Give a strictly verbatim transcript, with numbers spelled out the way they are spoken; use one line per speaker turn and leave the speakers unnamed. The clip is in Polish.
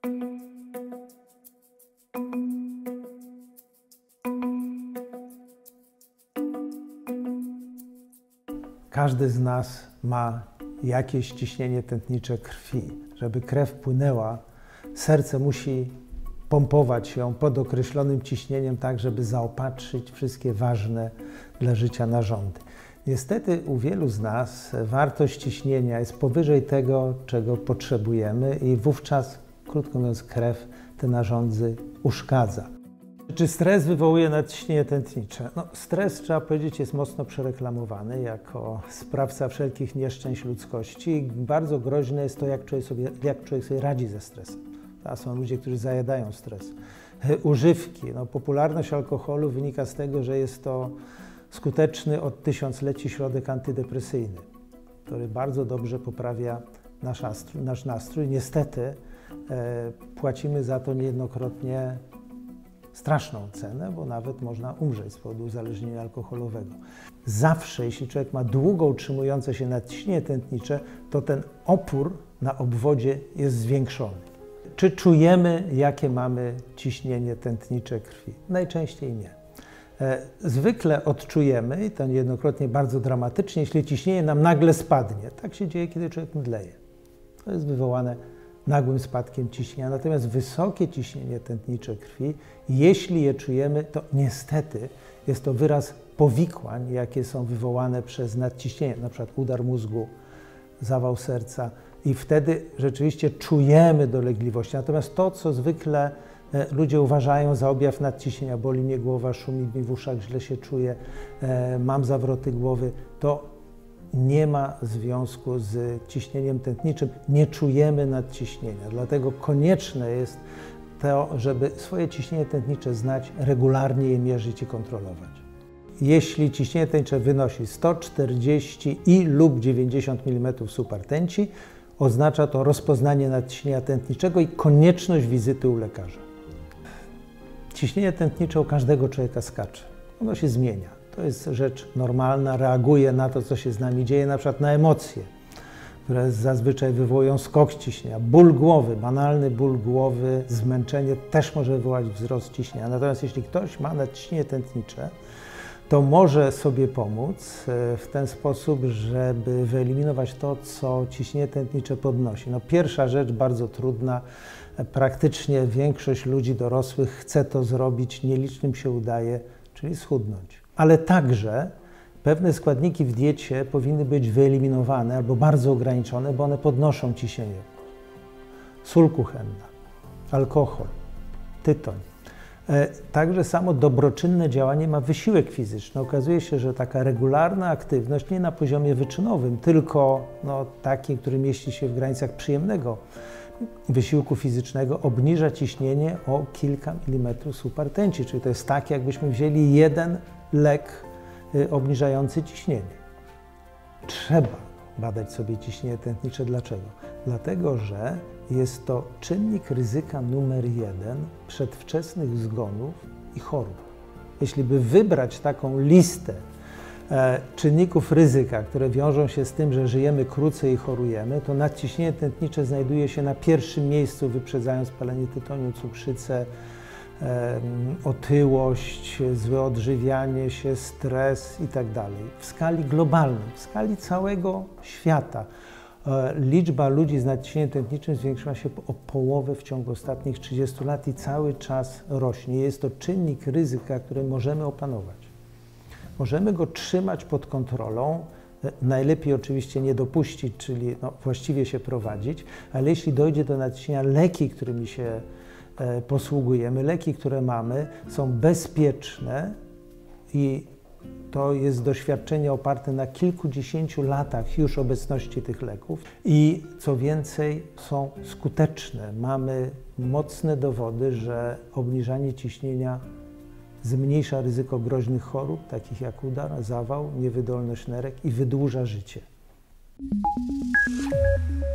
Każdy z nas ma jakieś ciśnienie tętnicze krwi. Żeby krew płynęła, serce musi pompować ją pod określonym ciśnieniem, tak żeby zaopatrzyć wszystkie ważne dla życia narządy. Niestety u wielu z nas wartość ciśnienia jest powyżej tego, czego potrzebujemy i wówczas, krótko mówiąc, krew te narządy uszkadza. Czy stres wywołuje nadciśnienie tętnicze? No, stres, trzeba powiedzieć, jest mocno przereklamowany jako sprawca wszelkich nieszczęść ludzkości. Bardzo groźne jest to, jak człowiek sobie, jak człowiek sobie radzi ze stresem. To są ludzie, którzy zajadają stres. Używki. No, popularność alkoholu wynika z tego, że jest to skuteczny od tysiącleci środek antydepresyjny, który bardzo dobrze poprawia nasz nastrój. Nasz nastrój. Niestety e, płacimy za to niejednokrotnie straszną cenę, bo nawet można umrzeć z powodu uzależnienia alkoholowego. Zawsze, jeśli człowiek ma długo utrzymujące się nadciśnienie tętnicze, to ten opór na obwodzie jest zwiększony. Czy czujemy, jakie mamy ciśnienie tętnicze krwi? Najczęściej nie. Zwykle odczujemy, i to niejednokrotnie bardzo dramatycznie, jeśli ciśnienie nam nagle spadnie. Tak się dzieje, kiedy człowiek mdleje. To jest wywołane nagłym spadkiem ciśnienia. Natomiast wysokie ciśnienie tętnicze krwi, jeśli je czujemy, to niestety jest to wyraz powikłań, jakie są wywołane przez nadciśnienie, na przykład udar mózgu, zawał serca, i wtedy rzeczywiście czujemy dolegliwości. Natomiast to, co zwykle ludzie uważają za objaw nadciśnienia, boli mnie głowa, szumi mi w uszach, źle się czuję, mam zawroty głowy, to nie ma związku z ciśnieniem tętniczym, nie czujemy nadciśnienia. Dlatego konieczne jest to, żeby swoje ciśnienie tętnicze znać, regularnie je mierzyć i kontrolować. Jeśli ciśnienie tętnicze wynosi sto czterdzieści i lub dziewięćdziesiąt milimetrów subartenci, oznacza to rozpoznanie nadciśnienia tętniczego i konieczność wizyty u lekarza. Ciśnienie tętnicze u każdego człowieka skacze. Ono się zmienia. To jest rzecz normalna, reaguje na to, co się z nami dzieje, na przykład na emocje, które zazwyczaj wywołują skok ciśnienia. Ból głowy, banalny ból głowy, zmęczenie też może wywołać wzrost ciśnienia. Natomiast jeśli ktoś ma nadciśnienie tętnicze, to może sobie pomóc w ten sposób, żeby wyeliminować to, co ciśnienie tętnicze podnosi. No, pierwsza rzecz, bardzo trudna, praktycznie większość ludzi dorosłych chce to zrobić, nielicznym się udaje, czyli schudnąć. Ale także pewne składniki w diecie powinny być wyeliminowane albo bardzo ograniczone, bo one podnoszą ciśnienie. Sól kuchenna, alkohol, tytoń. Także samo dobroczynne działanie ma wysiłek fizyczny. Okazuje się, że taka regularna aktywność, nie na poziomie wyczynowym, tylko no, takim, który mieści się w granicach przyjemnego wysiłku fizycznego, obniża ciśnienie o kilka milimetrów subartenci. Czyli to jest tak, jakbyśmy wzięli jeden lek obniżający ciśnienie. Trzeba badać sobie ciśnienie tętnicze. Dlaczego? Dlatego, że jest to czynnik ryzyka numer jeden przedwczesnych zgonów i chorób. Jeśli by wybrać taką listę e, czynników ryzyka, które wiążą się z tym, że żyjemy krócej i chorujemy, to nadciśnienie tętnicze znajduje się na pierwszym miejscu, wyprzedzając palenie tytoniu, cukrzycę, e, otyłość, złe odżywianie się, stres itd. W skali globalnej, w skali całego świata. Liczba ludzi z nadciśnieniem tętniczym zwiększyła się o połowę w ciągu ostatnich trzydziestu lat i cały czas rośnie. Jest to czynnik ryzyka, który możemy opanować. Możemy go trzymać pod kontrolą, najlepiej oczywiście nie dopuścić, czyli no, właściwie się prowadzić, ale jeśli dojdzie do nadciśnienia, leki, którymi się e, posługujemy, leki, które mamy, są bezpieczne i to jest doświadczenie oparte na kilkudziesięciu latach już obecności tych leków i co więcej są skuteczne. Mamy mocne dowody, że obniżanie ciśnienia zmniejsza ryzyko groźnych chorób, takich jak udar, zawał, niewydolność nerek i wydłuża życie.